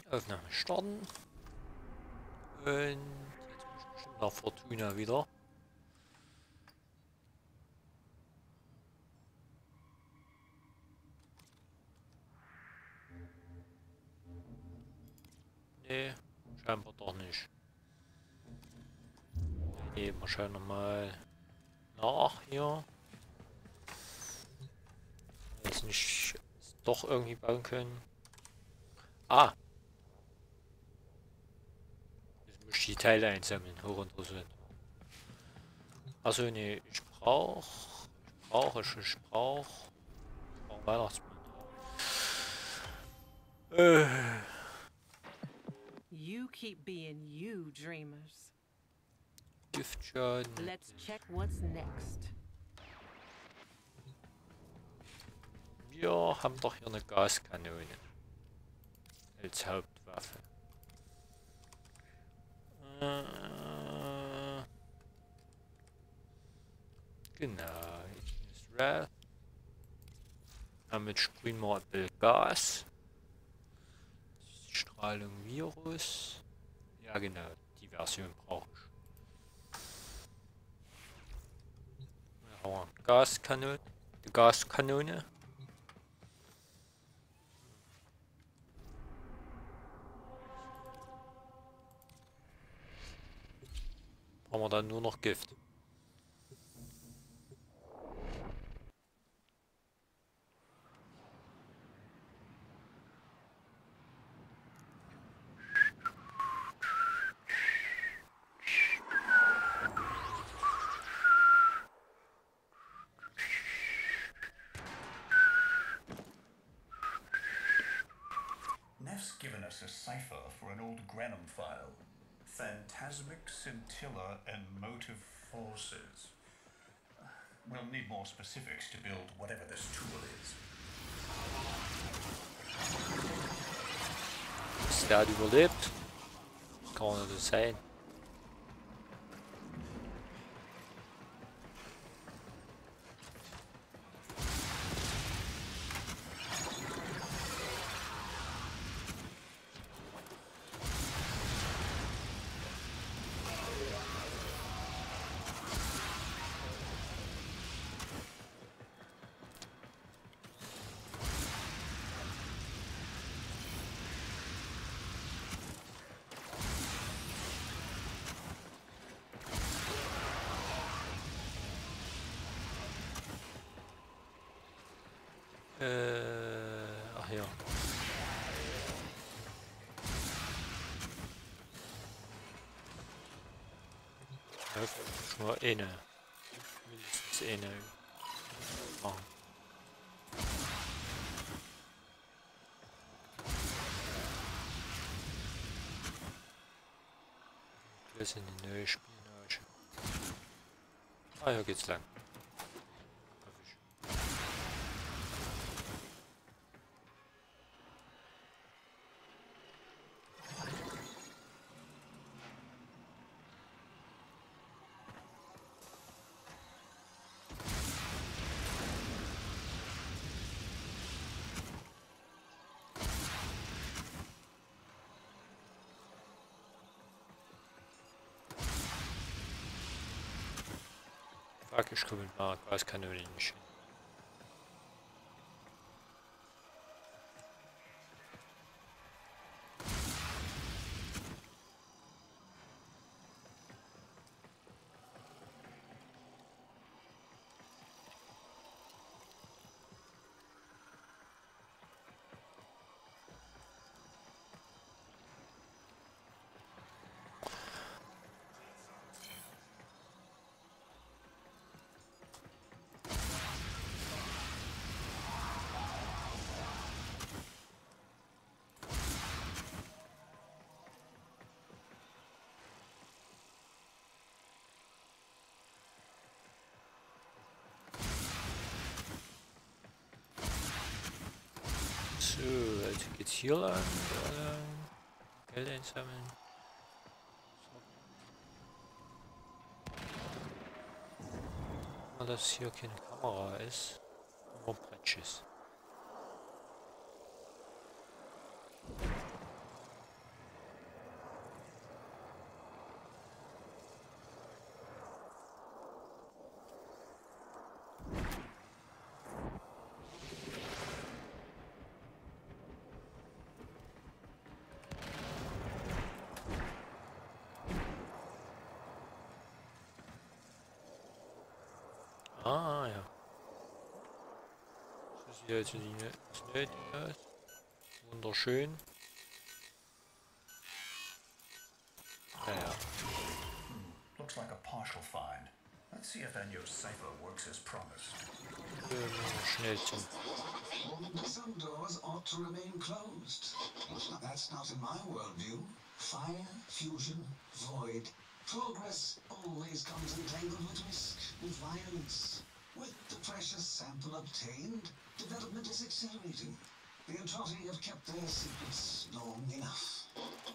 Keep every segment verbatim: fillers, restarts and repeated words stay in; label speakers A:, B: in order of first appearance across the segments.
A: Aufnahme starten. Und jetzt muss ich bestimmt nach Fortuna wieder. Nee, scheinbar doch nicht. Nee, wir schauen nochmal nach hier. Jetzt nicht doch irgendwie bauen können. Ah! Jetzt muss ich die Teile einsammeln. Hoch interessant. Also nee, ich brauche. Ich brauche, ich, ich brauche. Ich brauche Weihnachtsmann. Äh.
B: You keep being you, dreamers.
A: Giftschaden.
B: Let's check what's next.
A: Wir haben doch hier eine Gaskanone als Hauptwaffe. Äh, genau. Ignis Wrath. Damit sprühen wir ein bisschen Gas. Strahlung Virus. Ja genau, die Version brauche ich. Ja, haben wir Gaskanone. Die Gaskanone. Brauchen wir dann nur noch Gift.
C: Neff's given us a cipher for an old Grenham file. Phantasmic scintilla and motive forces. We'll need more specifics to build whatever this tool is.
A: Ist der hat überlebt? Kann doch nicht sein. Äh, ach ja. Ja, schon mal eine. Mindestens eine. Machen. Wir sind die neue Spionage. Ah, hier geht's lang. Hoffe ich. Fuck, ich komme mit meiner Gaskanone nicht hin. So, also geht's hier lang, da lang. Geld einsammeln. So. Dass hier keine Kamera ist, nur Bridges. hier jetzt nicht nötig ist. Wunderschön. Naja.
C: Looks like a partial find. Let's see if Enyo's cipher works as promised.
A: Schnell zum.
D: Some doors ought to remain closed. That's not in my worldview. Fire, fusion, void. Progress always comes entangled with risk, with violence. With the precious sample obtained, development is accelerating. The Entrati have kept their secrets long enough.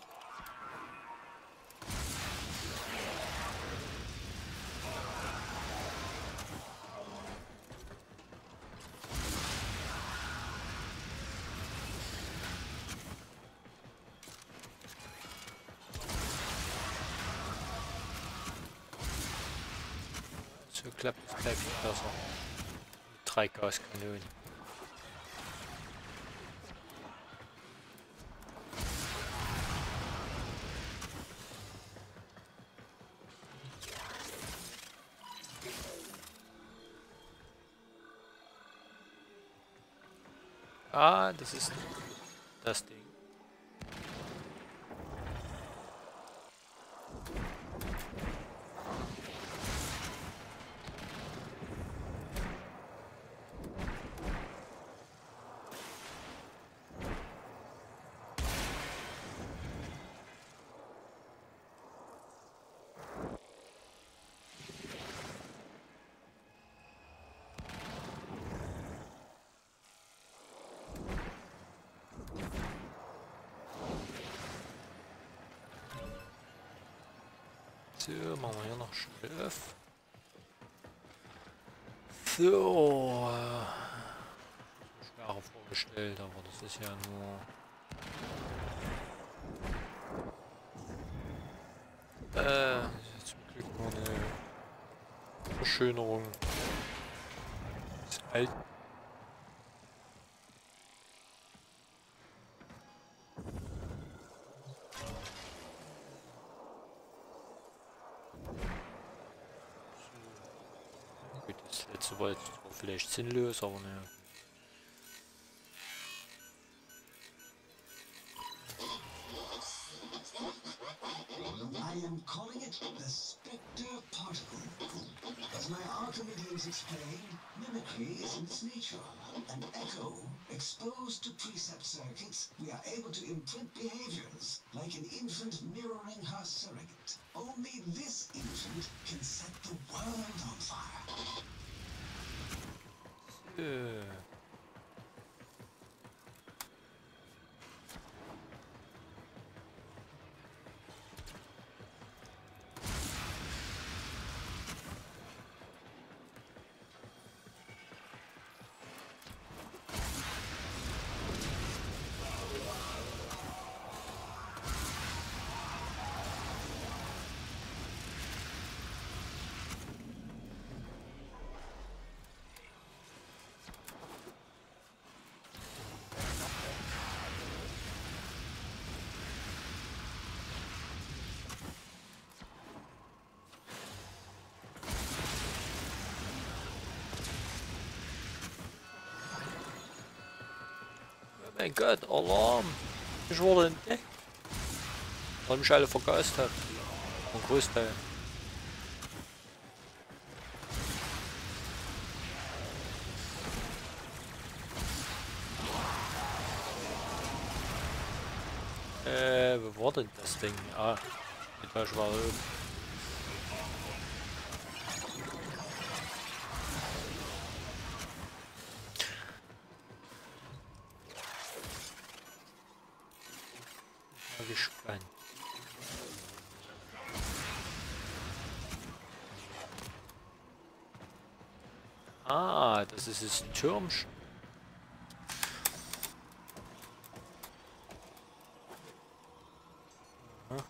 A: So klappt es gleich viel besser. Mit drei Gaskanonen. Ah, das ist das Ding. So, machen wir hier noch schnell auf. So. Äh, schwerer vorgestellt, aber das ist ja nur. Äh, zum Glück nur eine Verschönerung. Ist alt. Das letzte war jetzt zwar vielleicht sinnlos, aber ne.
D: I am calling it the Spectre Particle. As my Archimedes explained, mimicry is in its nature. An echo exposed to precept circuits, we are able to imprint behaviors like an infant mirroring her surrogate. Only this infant can set the world on fire.
A: Äh. Mein Gott, Alarm! Ich wurde entdeckt. Weil mich alle vergaust hat. Ein Großteil. Äh, wo war denn das Ding? Ah, die Etage war oben. Gespannt. Ah, das ist das Türmchen. Hm.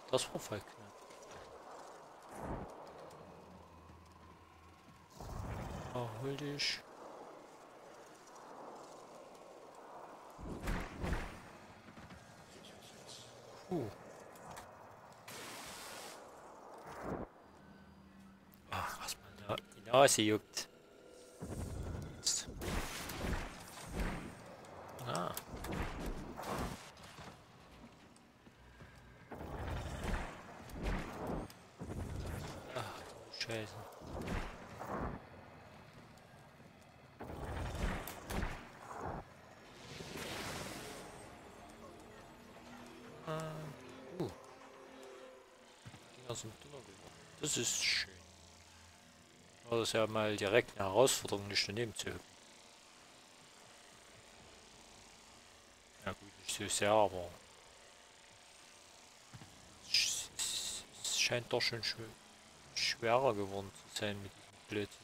A: Das war voll knapp. Oh, hol dich. Uh. Ach, was man da die Nase juckt. Jetzt. Ah. Ach, du Scheiße. Uh. Dinger sind dünner geworden. Das ist schön. Aber das ist ja mal direkt eine Herausforderung, nicht daneben zu hüpfen. Ja gut, nicht so sehr, aber es es scheint doch schon schw schwerer geworden zu sein mit diesem Blödsinn.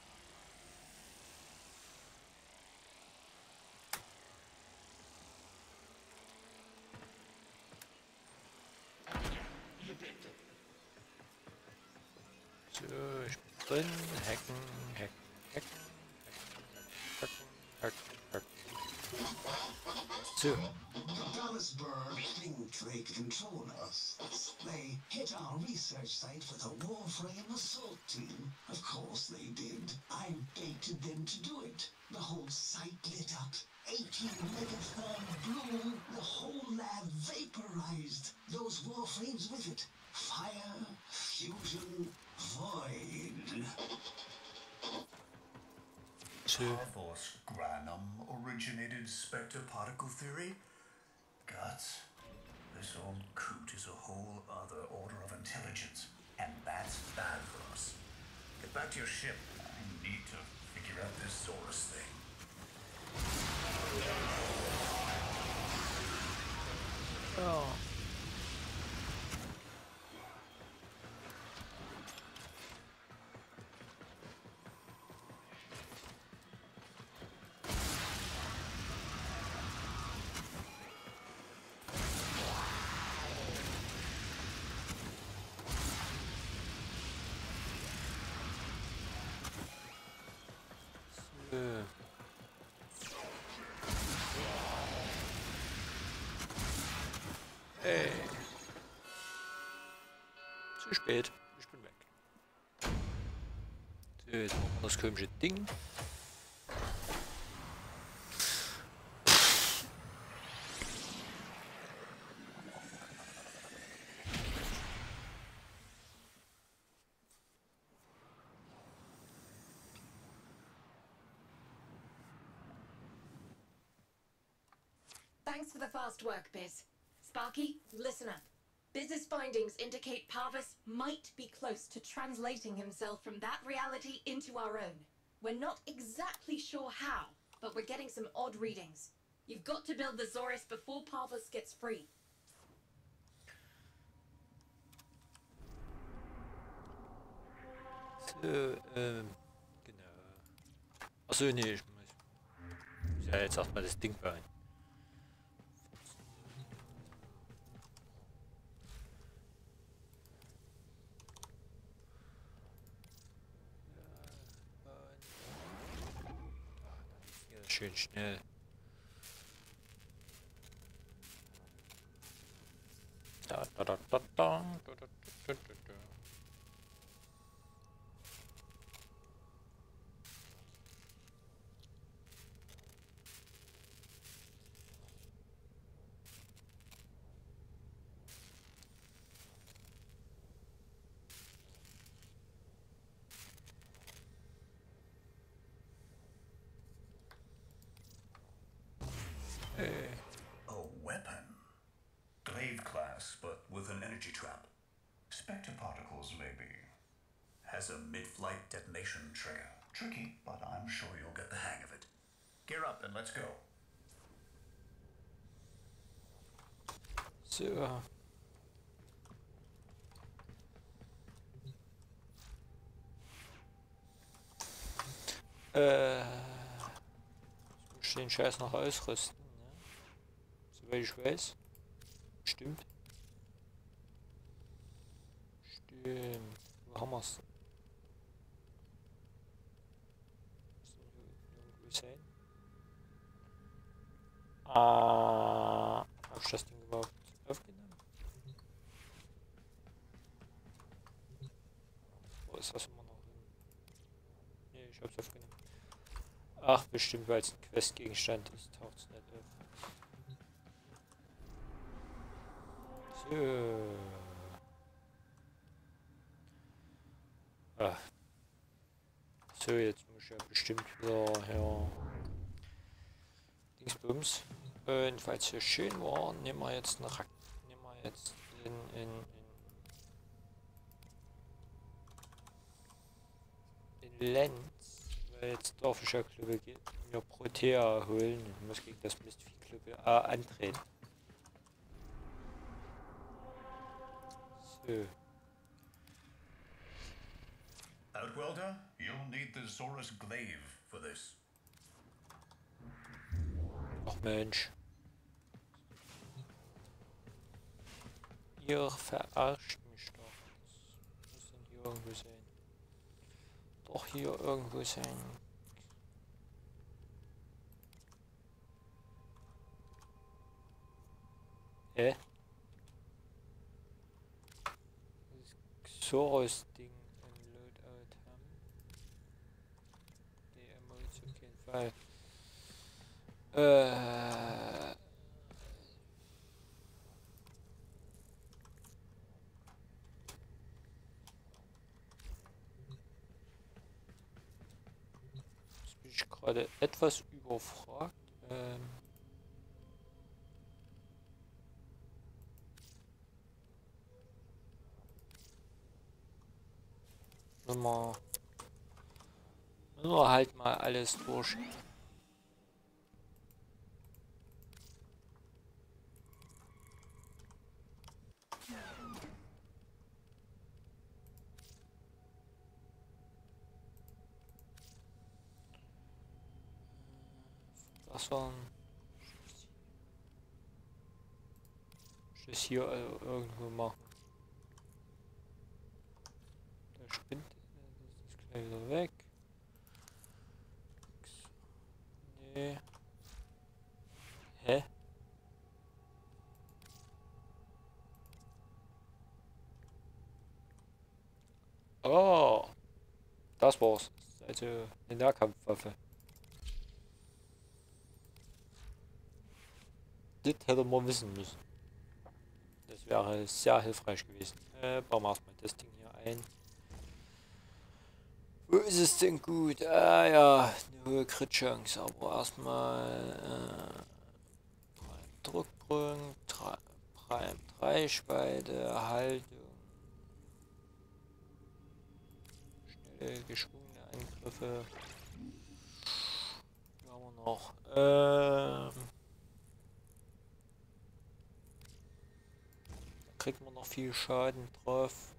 A: So, ich bin drin. Hacken, hacken, hacken, hacken, hacken, hacken, hacken. So.
D: The Dallasburg think they control us. They hit our research site with a Warframe assault team. Of course they did. I baited them to do it. The whole site lit up. eighteen megatherm bloom. The whole lab vaporized. Those Warframes with it. Fire, fusion, void.
A: So.
C: Parvos Granum originated Spectre particle theory? Guts. This old coot is a whole other order of intelligence, and that's bad for us. Get back to your ship. I need to figure out this Zorus thing.
A: Oh. So. Hey. Zu spät. Ich bin weg. So, jetzt machen wir das komische Ding.
E: Thanks for the fast work, Biz. Sparky, listen up. Biz's findings indicate Parvus might be close to translating himself from that reality into our own. We're not exactly sure how, but we're getting some odd readings. You've got to build the Zorus before Parvus gets free.
A: So, ähm, genau. Achso, nee, ich muss, ich muss ja jetzt erstmal das Ding bauen. Schön schnell. Da, da, da, da, da, da, da, da, da. Hey.
C: A weapon. Glaive class, but with an energy trap. Spectre particles, maybe. Has a mid-flight detonation trigger. Tricky, but I'm sure you'll get the hang of it. Gear up and let's go.
A: So. Äh. Ich muss den Scheiß noch ausrüsten, ne? Soweit ich weiß. Stimmt. Ähm, wo haben wir's? Irgendwo sein. Ah, hab ich das Ding überhaupt aufgenommen? Wo ist das immer noch? Ne, ich hab's aufgenommen. Ach, bestimmt, weil es ein Questgegenstand ist, taucht es nicht auf. So. Ah. So, jetzt muss ich ja bestimmt wieder her. Dingsbums. Und weil es so schön war, nehmen wir jetzt eine Rak nehmen wir jetzt in, in, in, in Lenz. Weil jetzt darf ich ja glaube ich mir Protea holen und muss gegen das Mistvieh glaube ich äh, antreten. So.
C: Outworlder, you'll need the Zorus Glaive for this.
A: Ach Mensch. Ihr verarscht mich doch. Das muss denn hier irgendwo sein. Doch hier irgendwo sein. Hä? Das Xoros-Ding im Loadout haben. Die Emotes auf jeden Fall. Äh. Jetzt bin ich gerade etwas überfragt. Ähm. Müssen wir, müssen wir halt mal alles durch. Das waren das hier also irgendwo machen. Der spinnt, das ist gleich wieder weg. Nee. Hä? Oh, das war's. Also eine Nahkampfwaffe. Das hätte man wissen müssen. Das wäre sehr hilfreich gewesen. Äh, bauen wir erstmal das Ding hier ein. Wo ist es denn gut? Ah ja, eine hohe Crit-Chance, aber erstmal äh, Druckdrücken, Reichweite, Haltung, schnelle, geschwungene Angriffe. Was haben wir noch? Ähm, kriegt man noch viel Schaden drauf.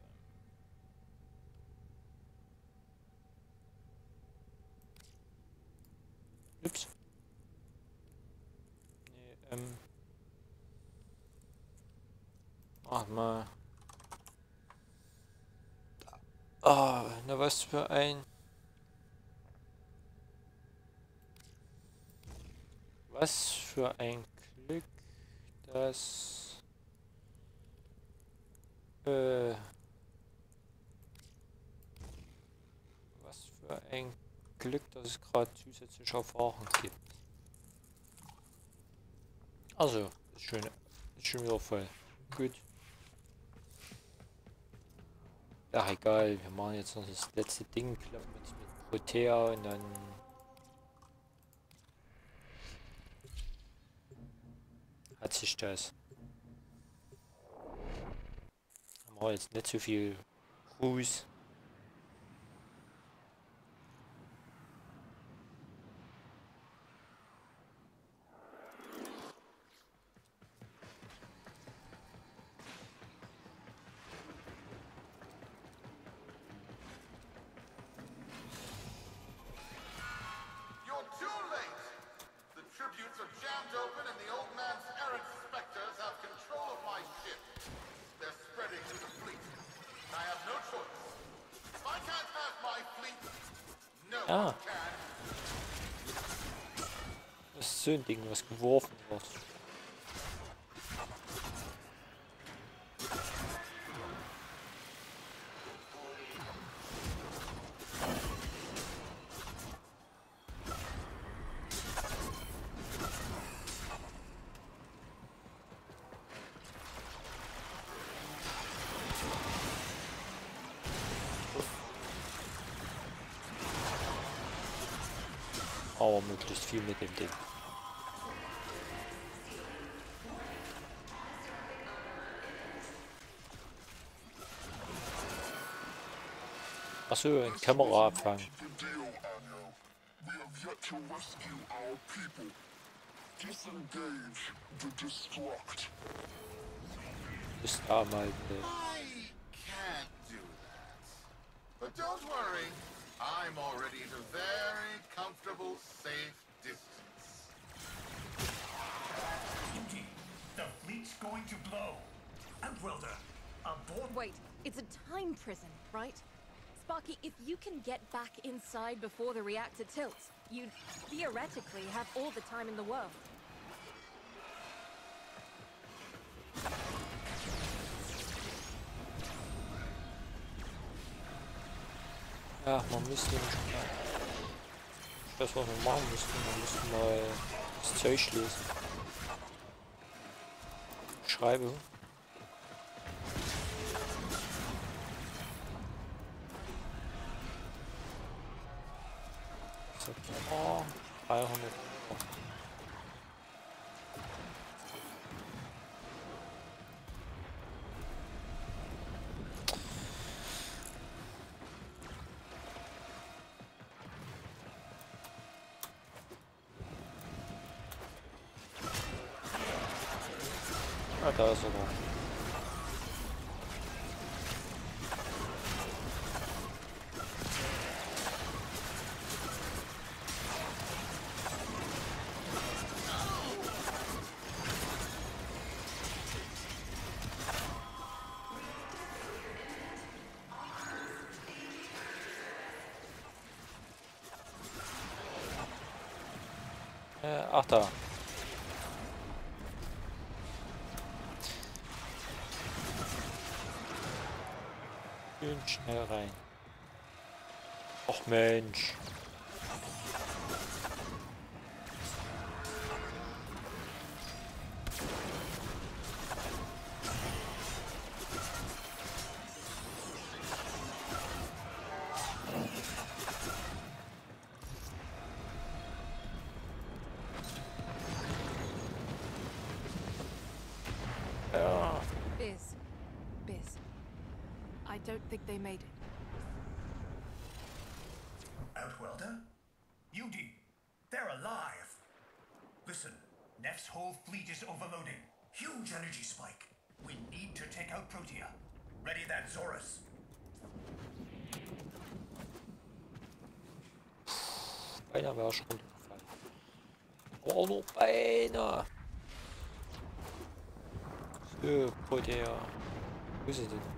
A: Ups. Nee, ähm. Mach mal. Ah, na was für ein. Was für ein Glück, dass. Äh. Was für ein Glück, dass es gerade zusätzliche Erfahrung gibt. Also, ist schön, ist schon wieder voll. Gut. Ja, egal, wir machen jetzt noch das letzte Ding, klappen jetzt mit Protea und dann hat sich das. Haben wir jetzt nicht so viel Ruß.
F: I have no
A: Ah. Das ist so ein Ding, was geworfen wird. Aber möglichst viel mit dem Ding. Achso, ein Kameraabfang. Ist da mal eine
F: But don't worry, I'm already at a very comfortable, safe distance.
C: Yuki, the fleet's going to blow. Outwelder, aboard.
G: Wait, it's a time prison, right? Sparky, if you can get back inside before the reactor tilts, you'd theoretically have all the time in the world.
A: Ja, man müsste nämlich mal. Das, was wir machen müssten, wir müssten mal das Zeug lesen. Schreibe. Oh, dreihundert. Ah, da ist er noch. Äh, ach da. Schön schnell rein. Och Mensch. Ja.
G: Biz. Biz. I don't think they made it.
C: Outwelder? Yudi, they're alive. Listen, Neff's whole fleet is overloading. Huge energy spike. We need to take out Protea. Ready that, Zorus.
A: Beinahe wäre schon runtergefallen. Oh, nur beinahe. So, Protea. Wo ist sie denn?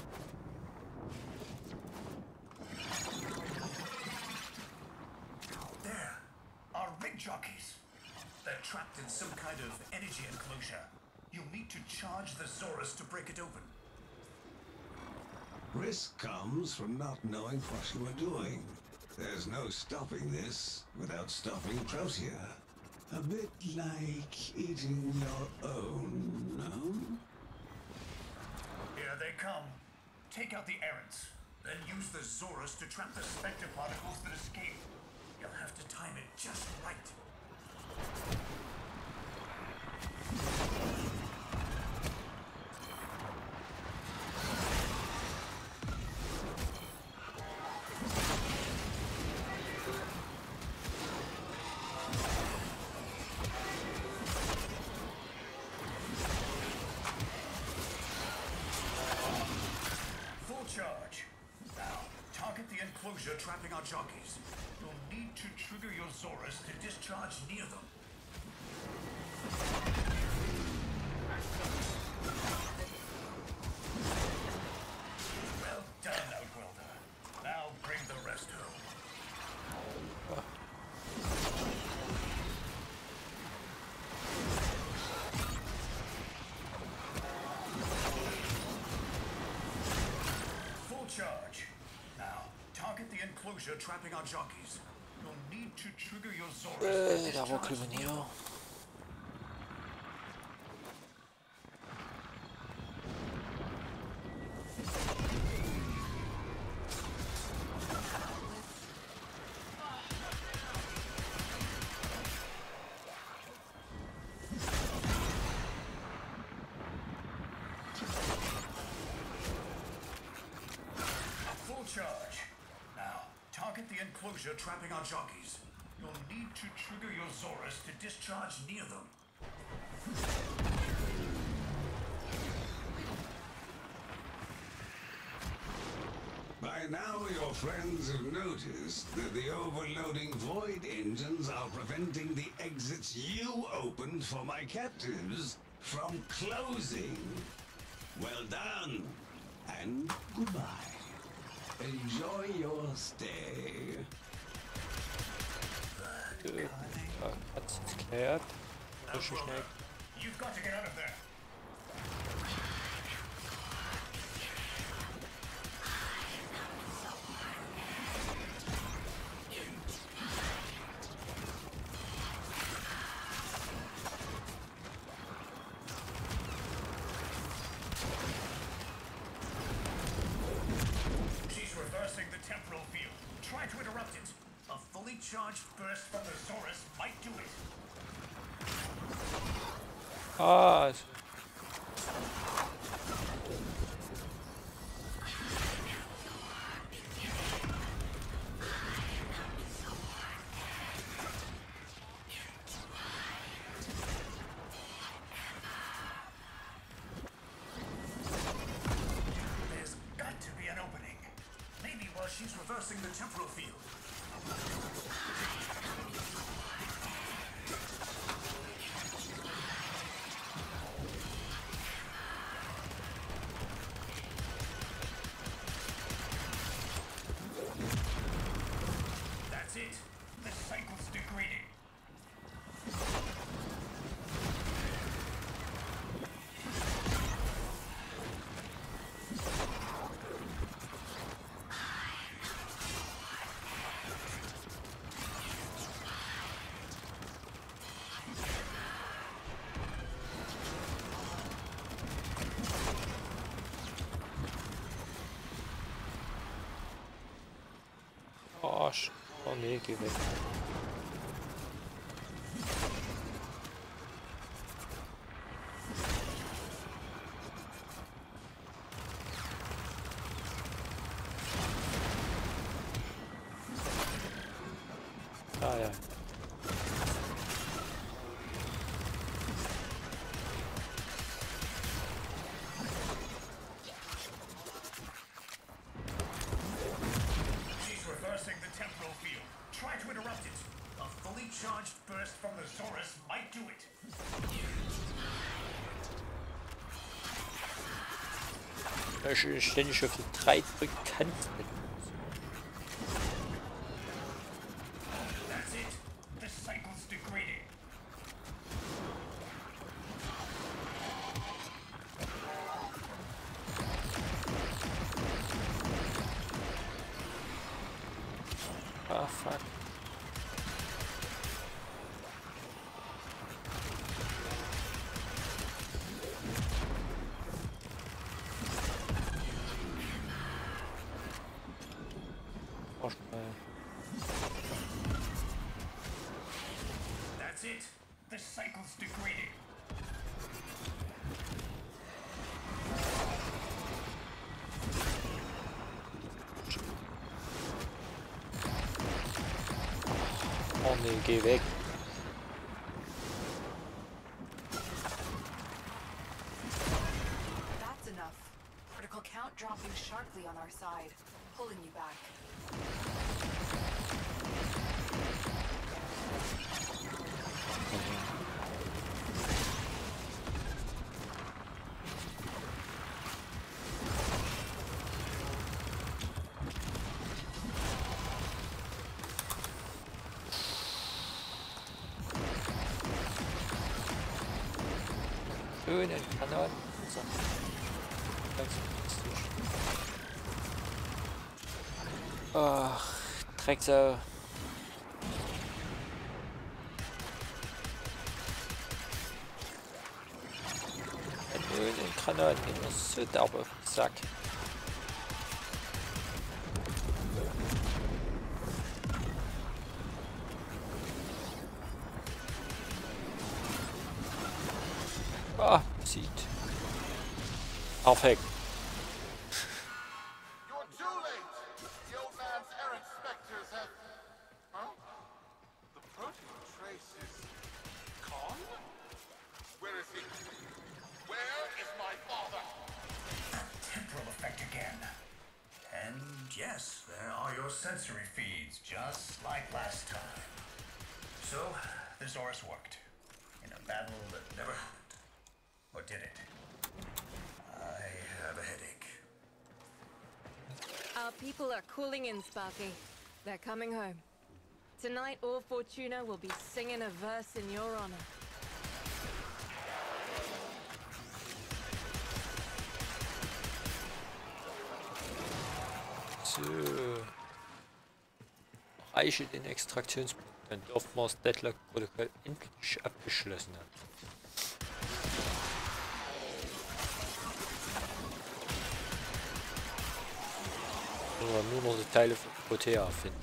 C: There, our rig jockeys. They're trapped in some kind of energy enclosure. You'll need to charge the Zorus to break it open.
D: Risk comes from not knowing what you are doing. There's no stopping this without stopping Protea. A bit like eating your own, no?
C: Here they come. Take out the errants, then use the Zorus to trap the Spectre particles that escape. You'll have to time it just right. Full charge. Now, target the enclosure trapping our jockeys. You'll need to trigger your Zorus to discharge near them. Well done, Outwelder. Now bring the rest home. enclosure trapping our jockeys. You'll need to trigger your Zorus
A: Äh,
C: to
A: da
C: discharge
A: ruckeln wir hier.
C: Full charge. Now, target the enclosure trapping our jockeys. You'll need to trigger your Zorus to discharge near them.
D: By now, your friends have noticed that the overloading void engines are preventing the exits you opened for my captives from closing. Well done, and goodbye. Enjoy your stay.
A: Gut. Ja, hat's geklärt. So schnell.
C: You've got to get out of there. She's reversing the temporal field. Try to interrupt it. A fully charged burst from the Zorus might do it.
A: Ah, also.
C: There's got to be an opening. Maybe while she's reversing the temporal field. That's it. The cycle's degrading.
A: Arsch. Oh nee, geh weg. Ah ja.
C: She's reversing the temporal field. Try to interrupt it. A fully charged burst from the Zorus might do it.
A: Da ist ständig auf die drei drücken kann.
C: That's it. The cycle's degrading.
A: Ah, fuck. Oh, schnell.
C: That's it. The cycle's degrading.
A: Oh nee, geh weg.
H: That's enough. Critical count dropping sharply on our side, pulling you back.
A: Schönen Kanonen. So. Ganz fantastisch. Ach Drecksau. Nö, den Granaten gehen wir so derb auf den Sack. Ah, sieht. Perfekt.
F: You're too late. The old man's errant specters have... Huh? The protein trace is... gone? Where is he? Where is my father?
C: Temporal effect again. And yes, there are your sensory feeds, just like last time. So, the Zorus worked. In a battle that never happened. Or did it? I have a headache.
G: Our people are cooling in, Sparky. They're coming home. Tonight, all Fortuna will be singing a verse in your honor.
A: So. Reiche den Extraktionspunkt. Dann dürfen wir das Deadlock-Protokoll endlich abgeschlossen haben. Oder nur noch die Teile von Protea finden.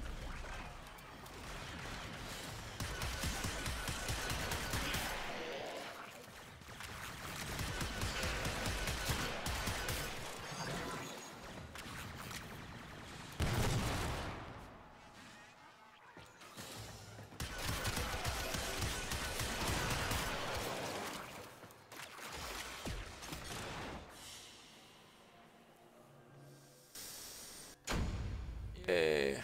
A: Yay.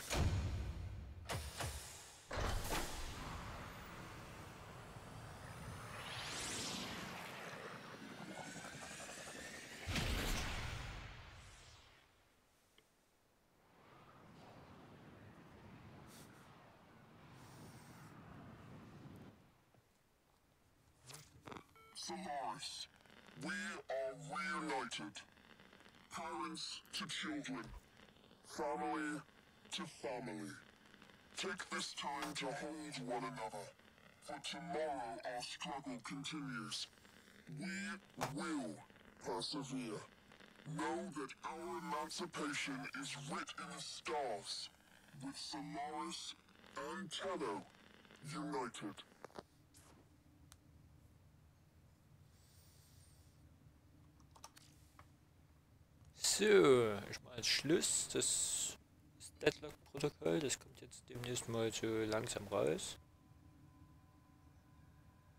I: Solaris, we are reunited. Parents to children. Family to family. Take this time to hold one another. For tomorrow our struggle continues. We will persevere. Know that our emancipation is writ in the stars. With Solaris and Tenno united.
A: So, ich mache als Schluss das, das Deadlock-Protokoll. Das kommt jetzt demnächst mal so langsam raus.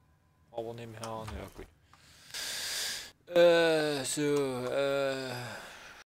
A: Aber nebenher, ja gut. Äh, so, äh...